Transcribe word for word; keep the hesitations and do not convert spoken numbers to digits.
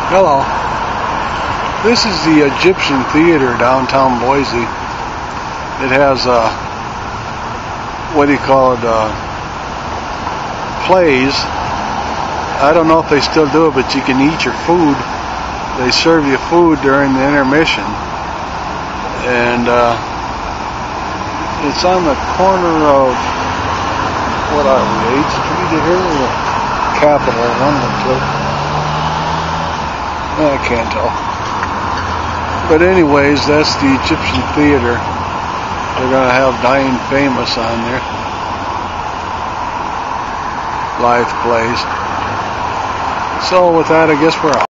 Hello. This is the Egyptian Theater downtown Boise. It has uh, what do you call it? Uh, plays. I don't know if they still do it, but you can eat your food. They serve you food during the intermission, and uh, it's on the corner of what are we? eighth Street here, or Capitol, one of the two. I can't tell. But anyways, that's the Egyptian Theater. They're going to have Dying Famous on there. Live plays. So with that, I guess we're out.